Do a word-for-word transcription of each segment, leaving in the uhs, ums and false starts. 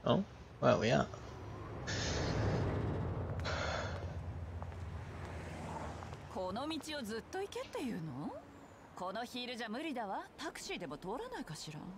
Oh, where are we at? この道をずっと行けっていうの？このヒールじゃ無理だわ。タクシーでも通らないかしら。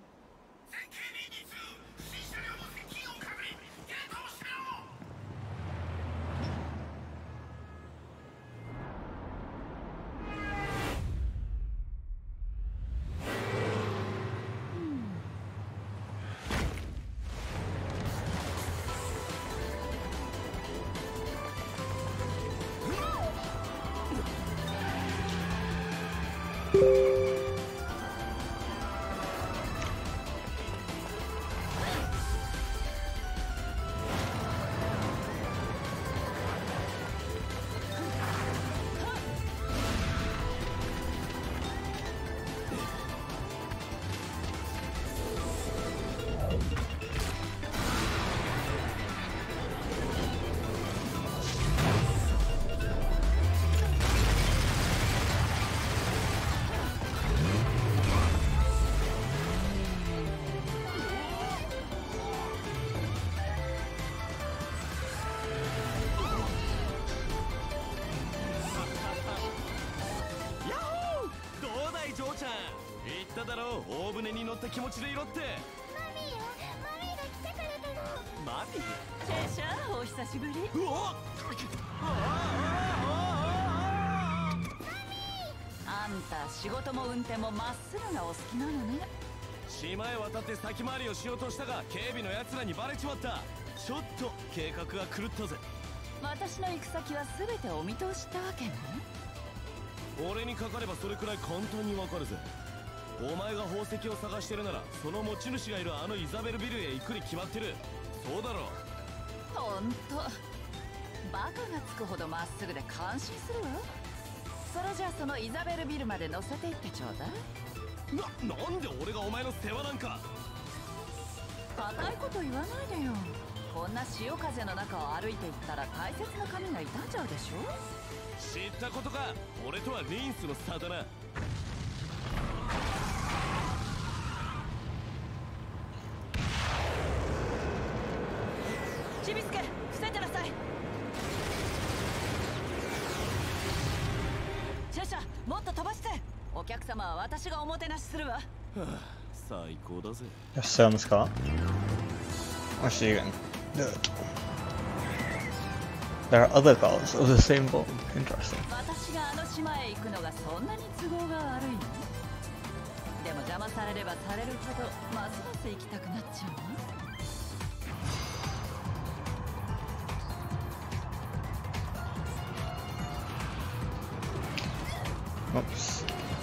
言っただろう、大船に乗った気持ちでいろって。 マミーよ、マミーが来てくれたの。 マミー？ チェシャー、お久しぶり。 うわっ、 あんた仕事も運転もまっすぐがお好きなのね。 島へ渡って先回りをしようとしたが警備のやつらにバレちまった。ちょっと計画が狂ったぜ。 私の行く先は全てお見通しってわけね。 俺にかかればそれくらい簡単にわかるぜ。お前が宝石を探してるならその持ち主がいるあのイザベルビルへ行くに決まってる。そうだろう。 ほんとバカがつくほどまっすぐで感心するわ。それじゃあそのイザベルビルまで乗せていってちょうだい。 な、なんで俺がお前の世話なんか。 固いこと言わないでよ。こんな潮風の中を歩いていったら大切な髪が傷んじゃうでしょ。 知ったことか。俺とはリンスの差だな。 チビスケ、伏せてなさい。シェシャ、もっと飛ばして。お客様は私がおもてなしするわ。はあ、最高だぜ。 Just stay on this car. Actually, you can do it. There are other cars of the same volume. Interesting. 私があの島へ行くのがそんなに都合が悪いの？でも邪魔されればされるほどますます行きたくなっちゃうわ。 Oops.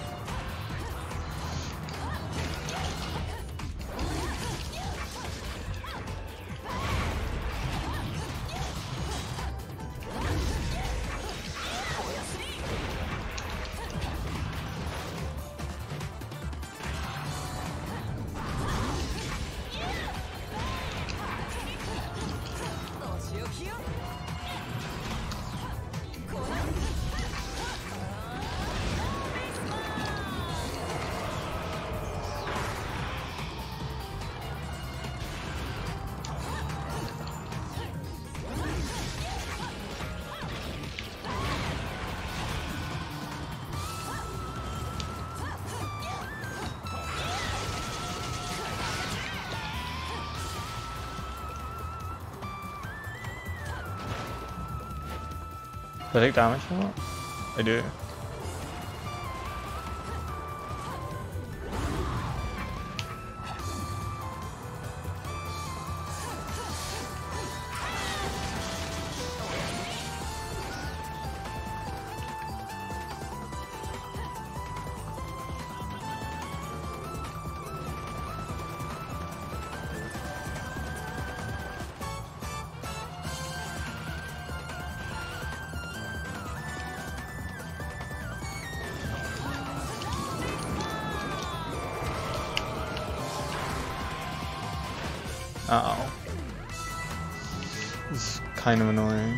Do I take damage from that? I do. Uh oh. This is kind of annoying.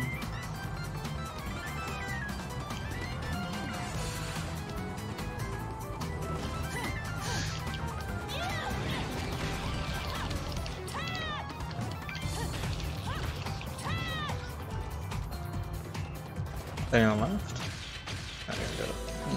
anyone left? I don't get it.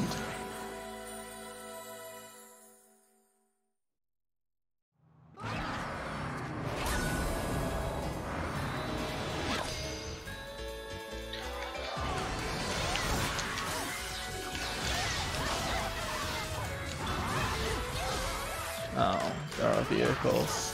Oh, there are vehicles.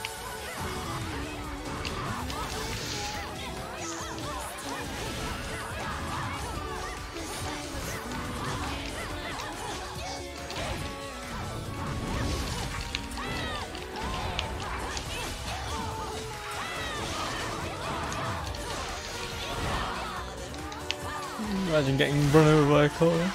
Imagine getting run over by a car.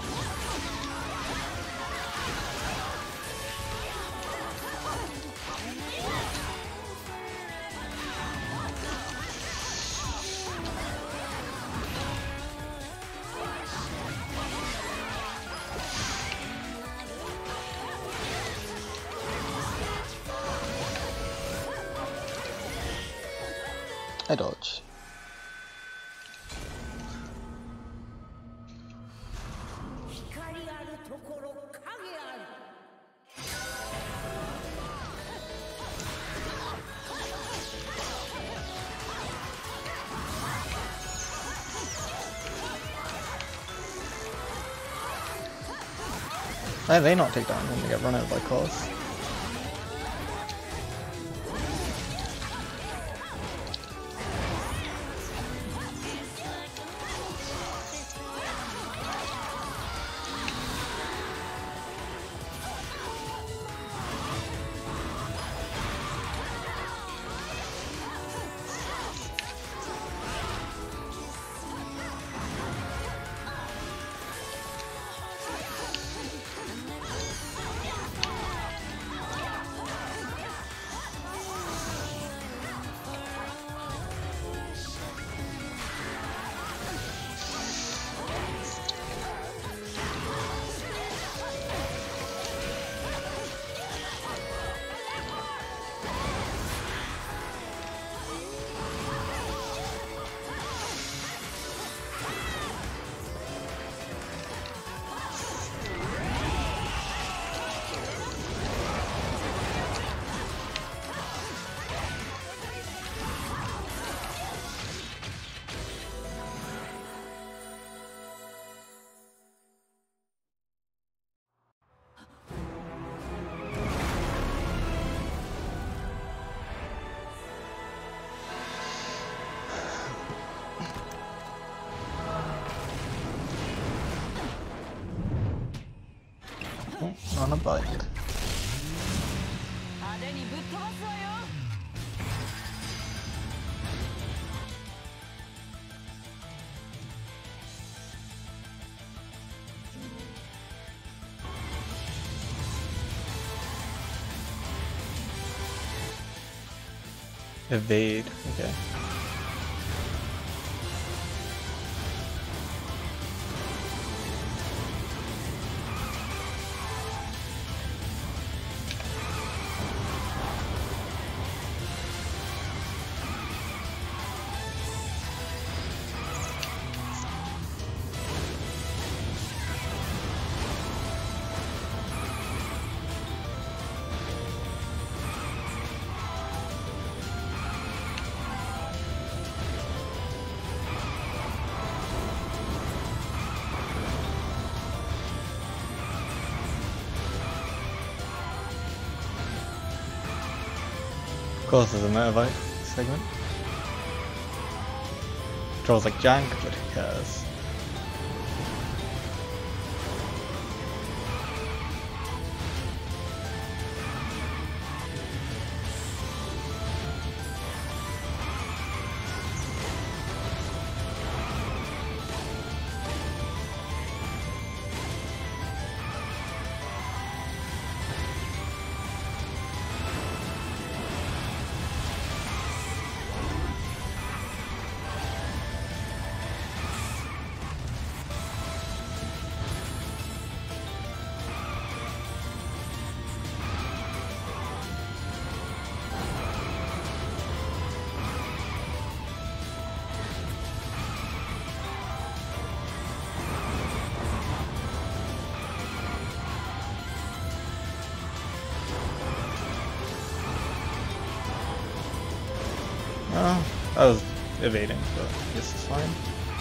I dodge. Why do they not take damage when they get run over by cars? On a bike. Evade, okay. Of course there's a motorbike segment. Controls like jank, but who cares? Oh, I was evading, but I guess it's fine.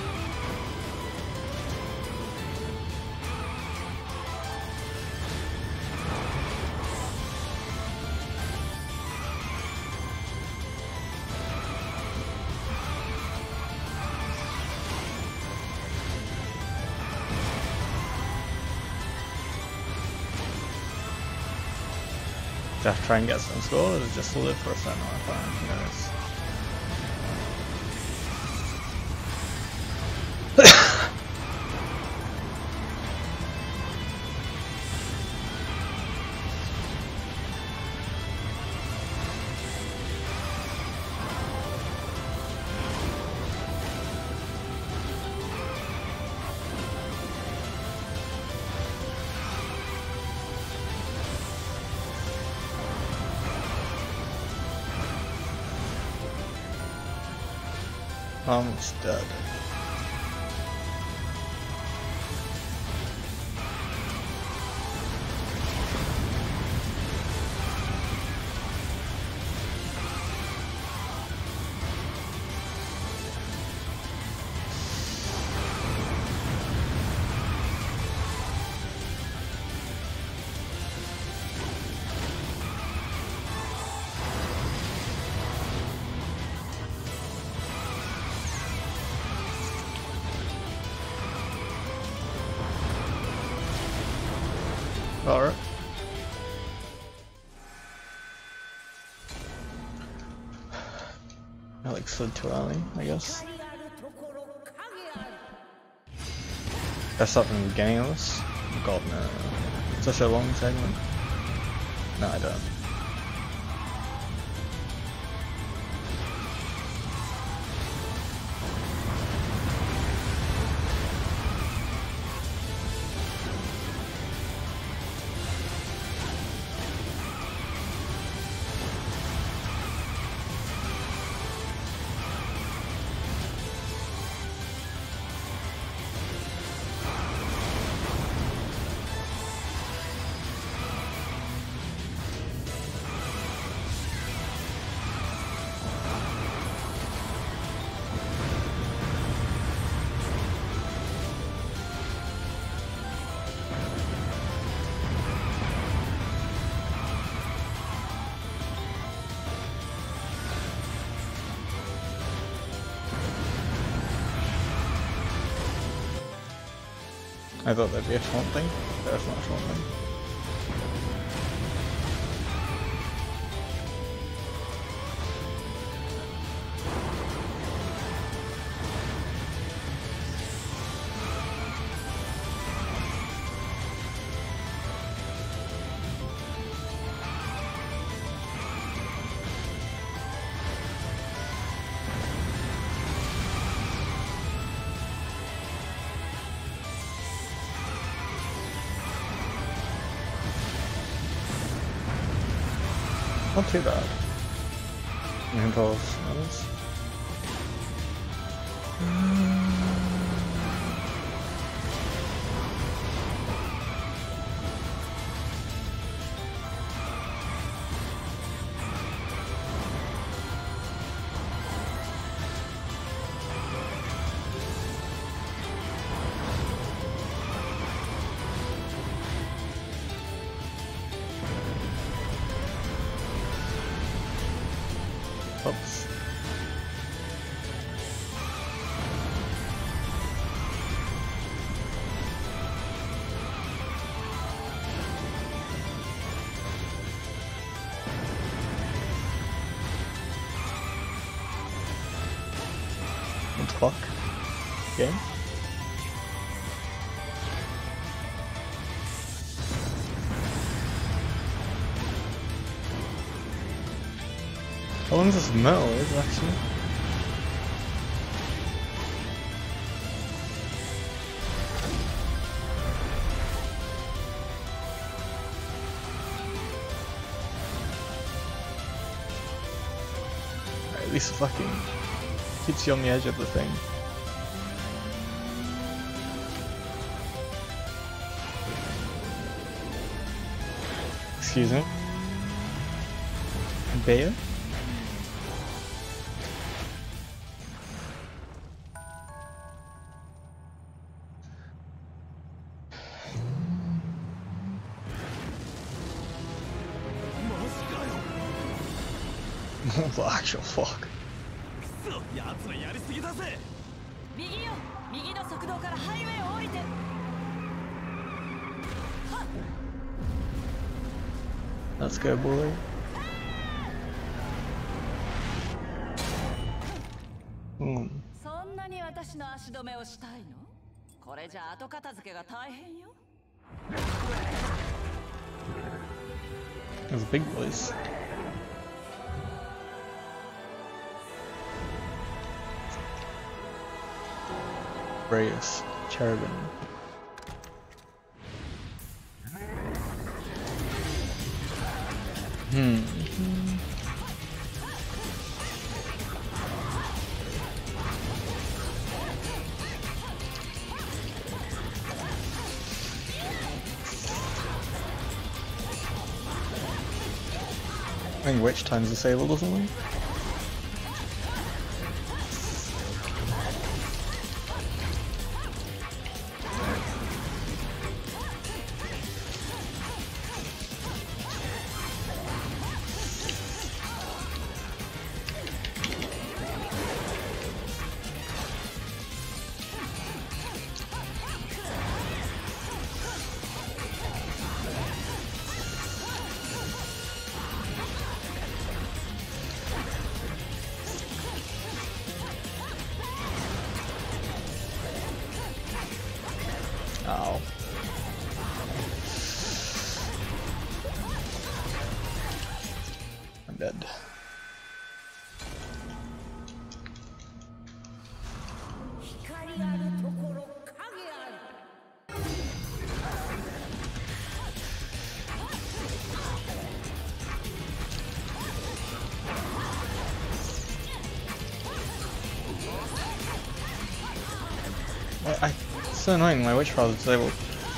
Just try and get some score, or just to live for a certain amount of time, who knows. Almost dead. Alright. I like slid too early, I guess. I stopped from the beginning of this. God, no. Such a long segment. No, I don't. I thought there'd be a swamp thing. There's not a swamp thing. Not too bad. Impulse others. Oops. What the fuck? Game? How long is this metal is actually? At least it fucking keeps you on the edge of the thing. Excuse me. Bayo? The actual fuck. くそやつらやりすぎだぜ。 右よ、右の側道からハイウェイを降りて。はっ Let's go, boy. うん。 そんなに私の足止めをしたいの？これじゃ後片付けが大変よ。 Those big boys. Reyes, Cherubin. Hmm. I think Witch Time's disabled or something. Ow. I'm dead. I, I, it's so annoying, my witch father's disabled.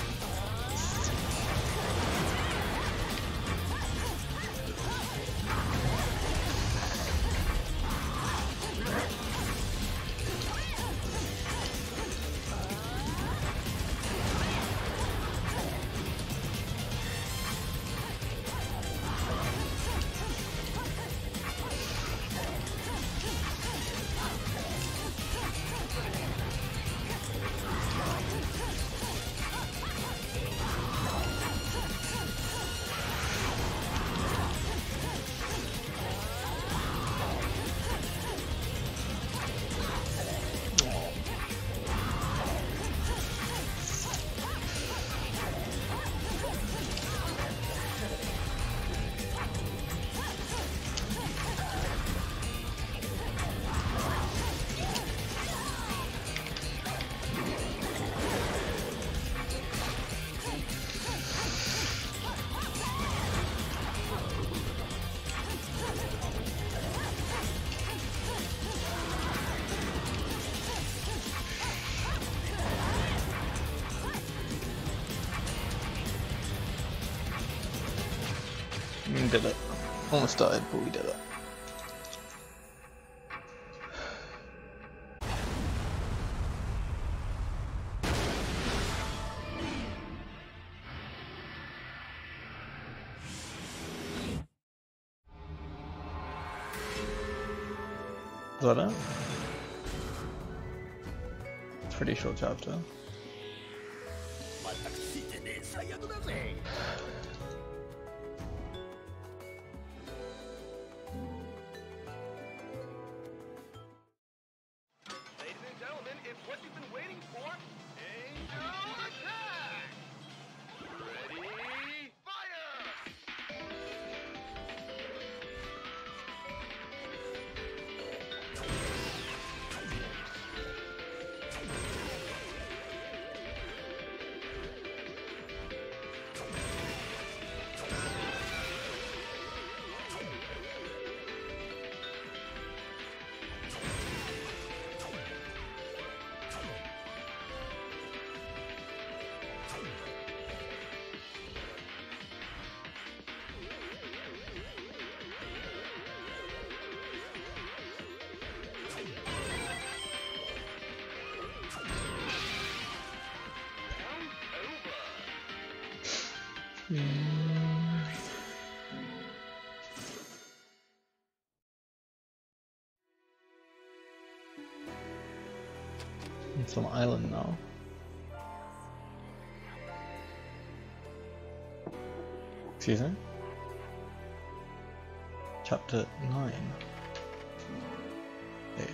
We did it. Almost died, but we did it. Is that it? It's a pretty short chapter. Mm. some island now. Excuse me? Chapter nine. Dave.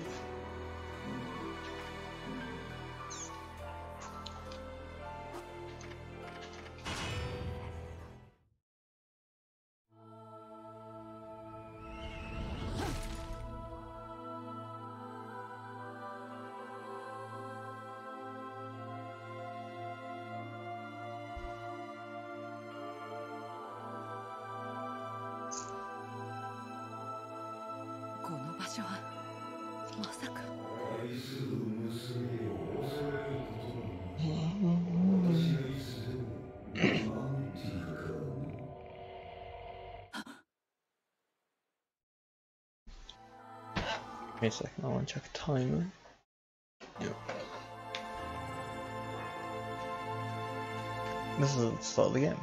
Wait a second, I want to check a timer. Yep. This is the start of the game.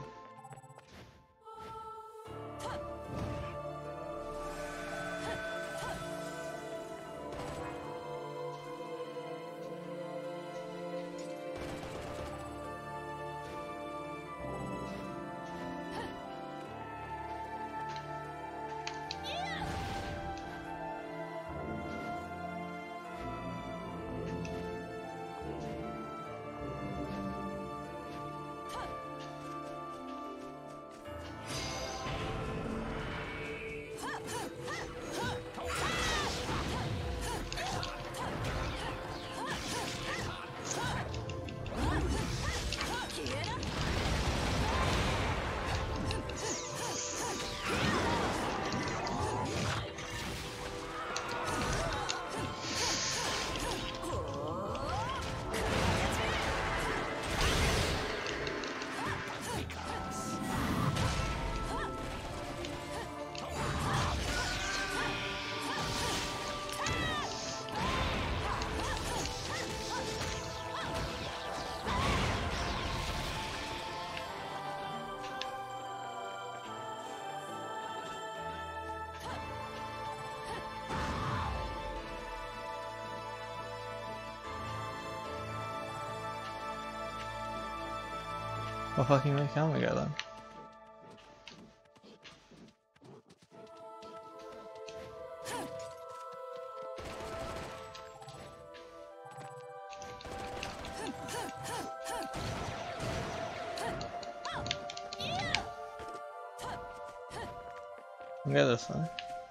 What fucking way can we go then? We can go this way.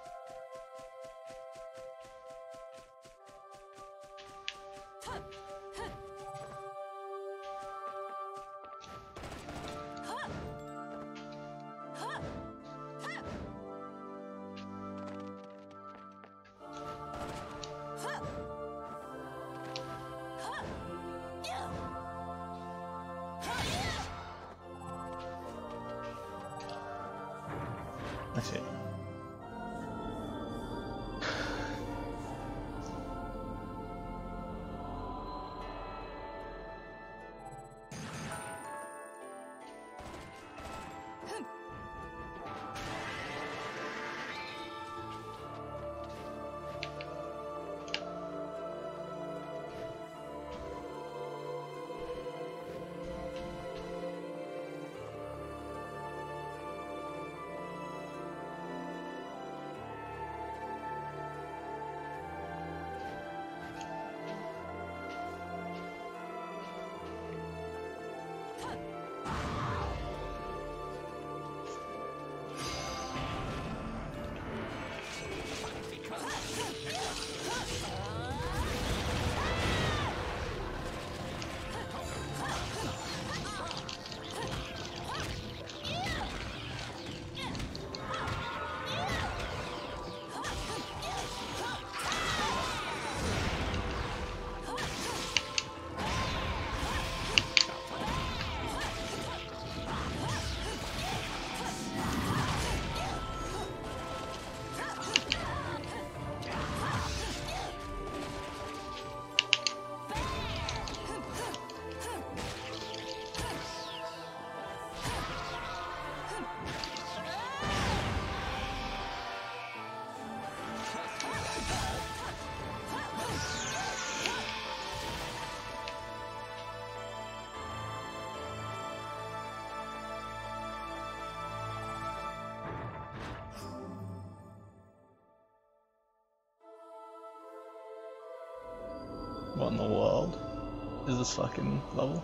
That's it. What in the world is this fucking level?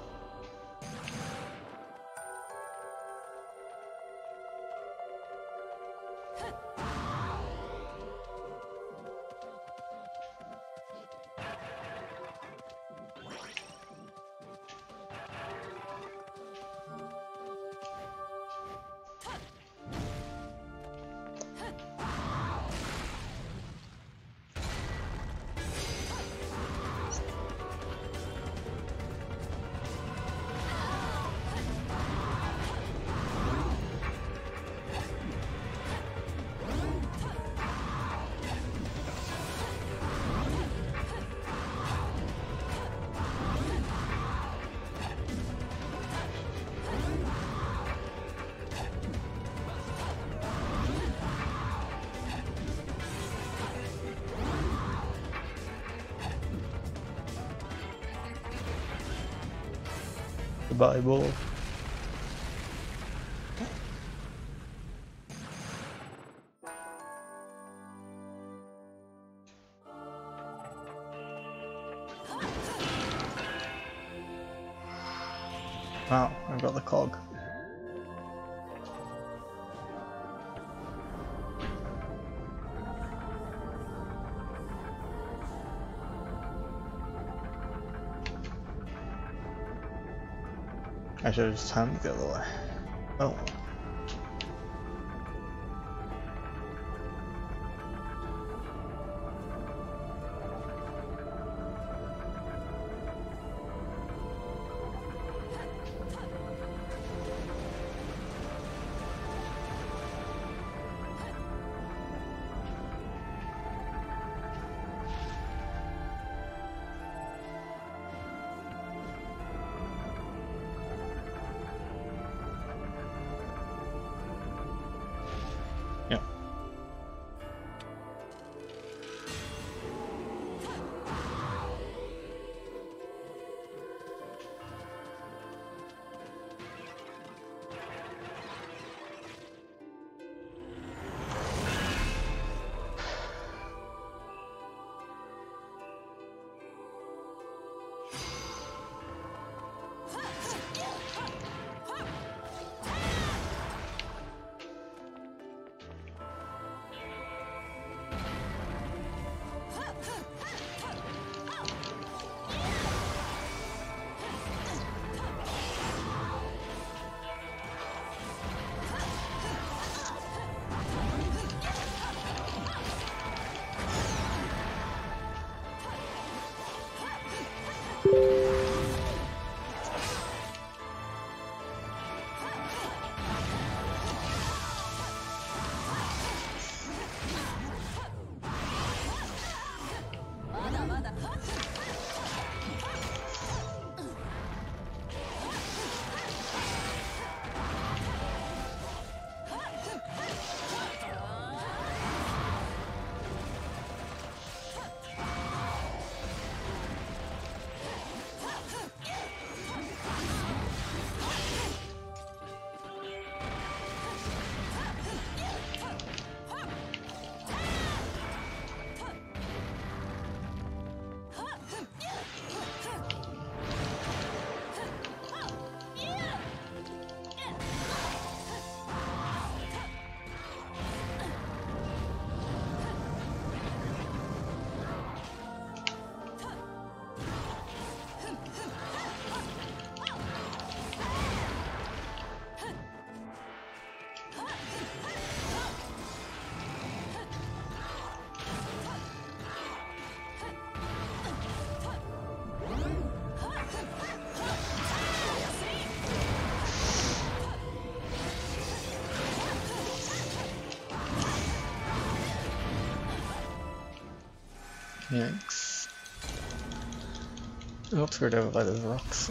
The Bible. Wow, I've got the cog. I should have just timed it the other way. Oh well. Yeah. Yikes. I got screwed over by those rocks.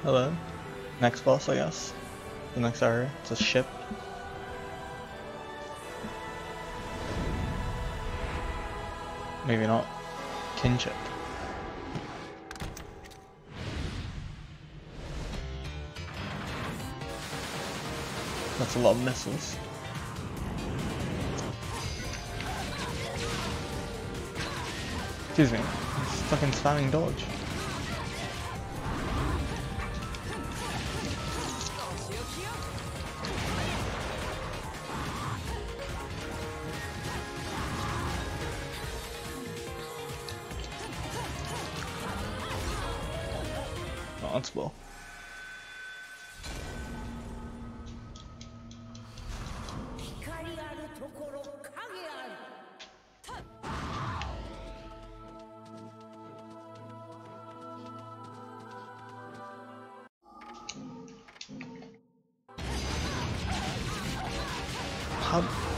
Hello. Next boss, I guess. The next area. It's a ship. Maybe not. Kinship. That's a lot of missiles. Excuse me. It's fucking spamming dodge. Responsible. How?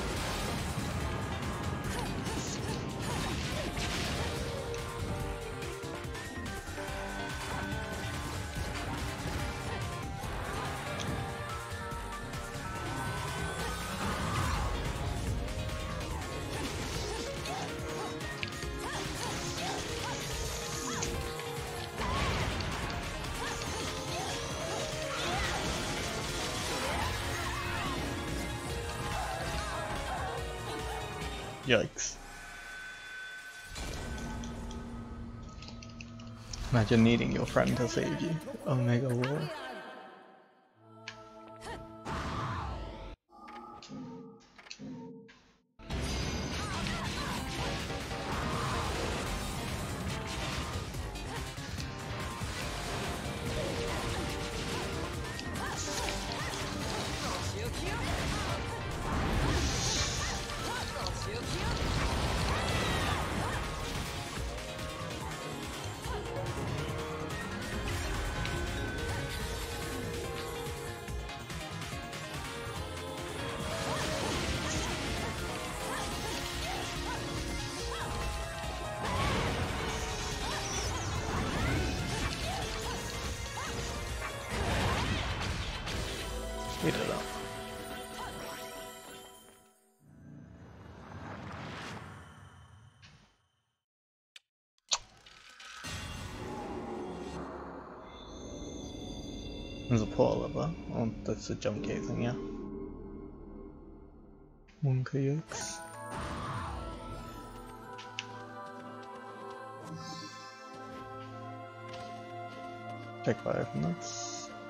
Yikes. Imagine needing your friend to save you. Omega War. We did that. There's a portal lever. Oh, that's a jump gate thing, yeah. Monka yokes. Check if I open this.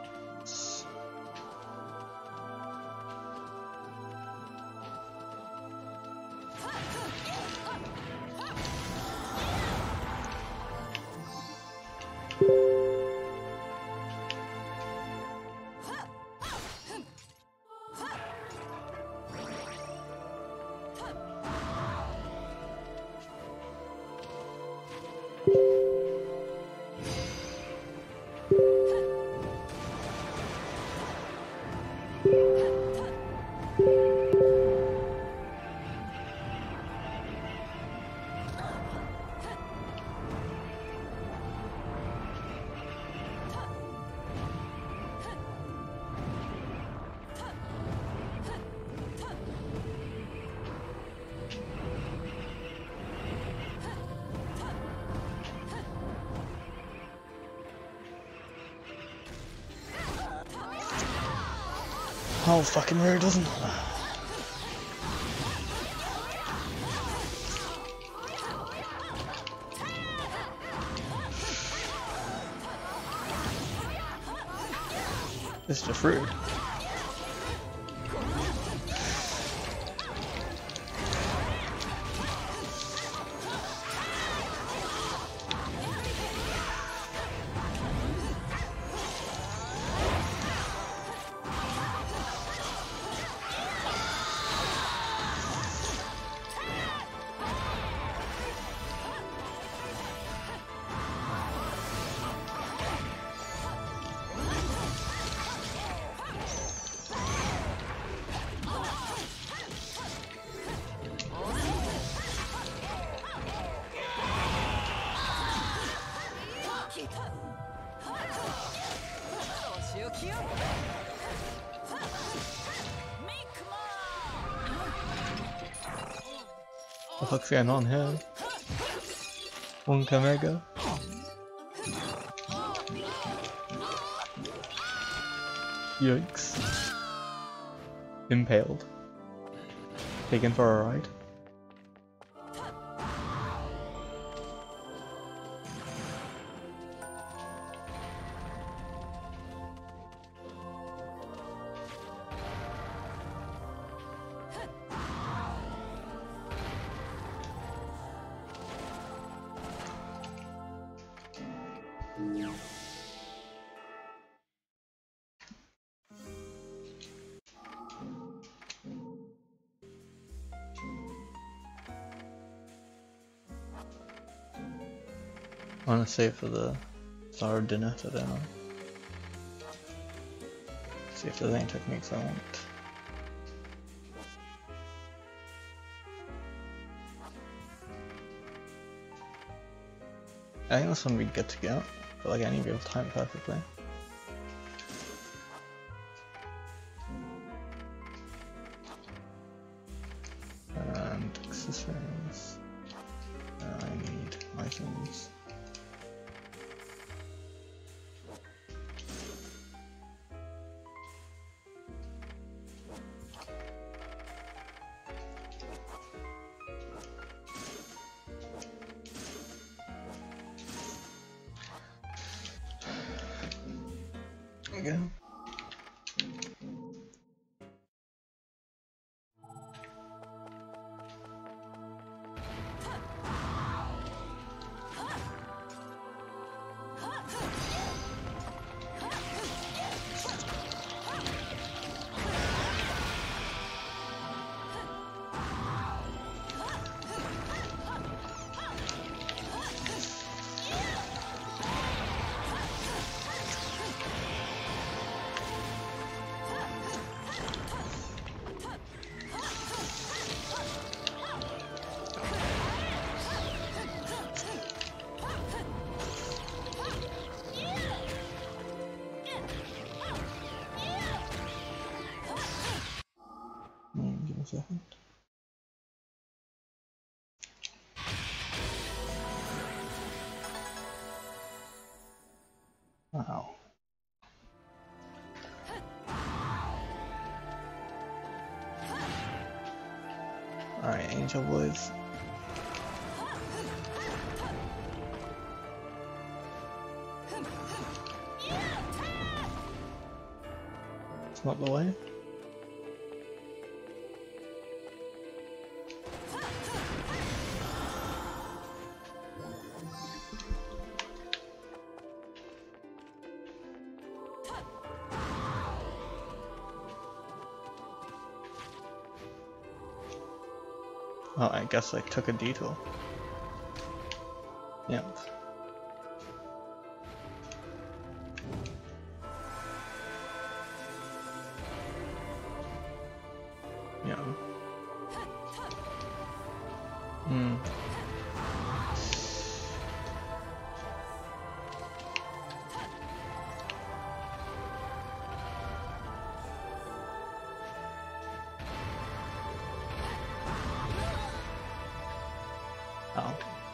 Oh, fucking rude, doesn't it? It's just rude. What the fuck's going on here? Wonka Mega? Yikes. Impaled. Taken for a ride. I want to save for the Star dinner today. See if there's any techniques I want. I think this one would be good to go, but like I need to be able to time it perfectly. And accessories. Uh, I need items. There we go. Give me a second. Wow. Alright, Angel Boys. It's not the way. Oh, I guess I took a detour. Yep. Yeah. Hmm. Oh.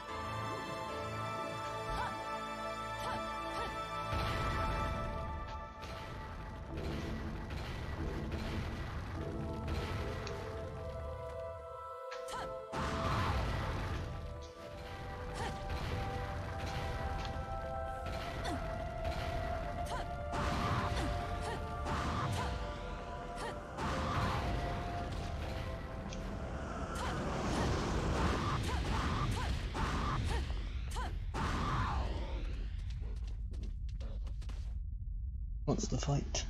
What's the fight?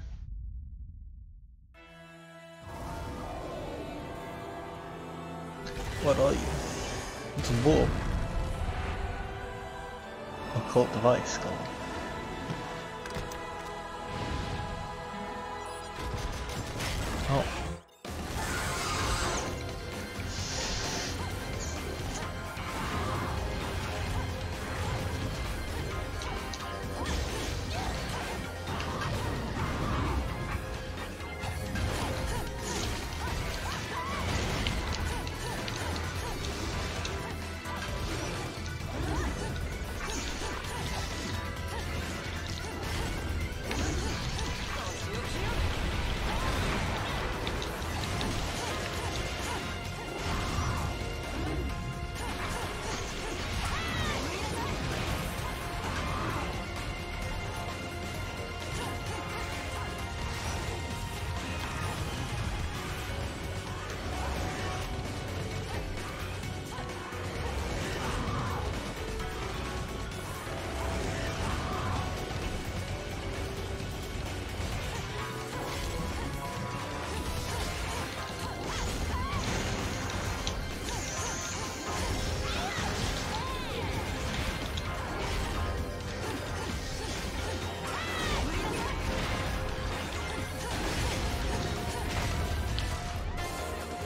What are you? It's a war. Occult device, Skull. Oh.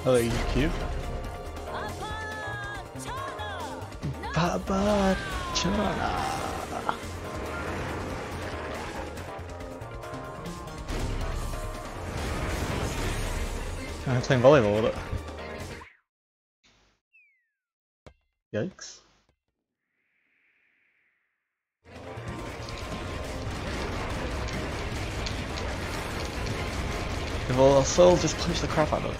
Hello, you cube. Papa Chana. I'm playing volleyball with it. Yikes. Well, Soul just punched the crap out of it.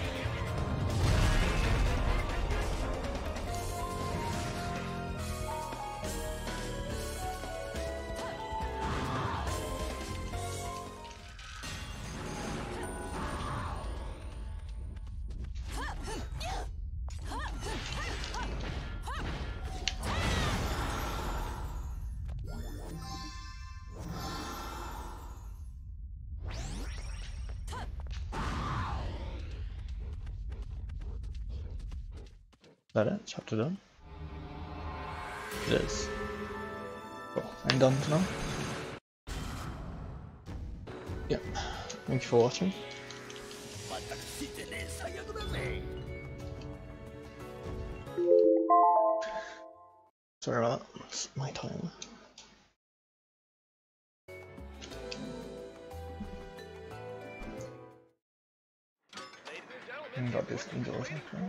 Is that it? Chapter done? It is. Cool. I'm done for now. Yep. Thank you for watching. Sorry about that. It's my time. I got this indoor or something.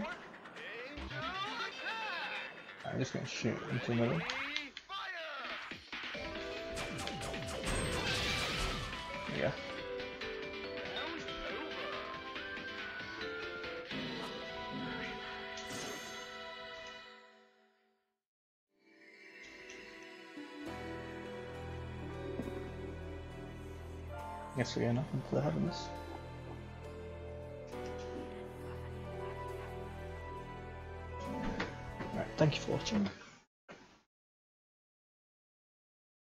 I'm just gonna shoot into the middle. Yeah. Guess we're going up into the heavens. Alright, thank you for watching.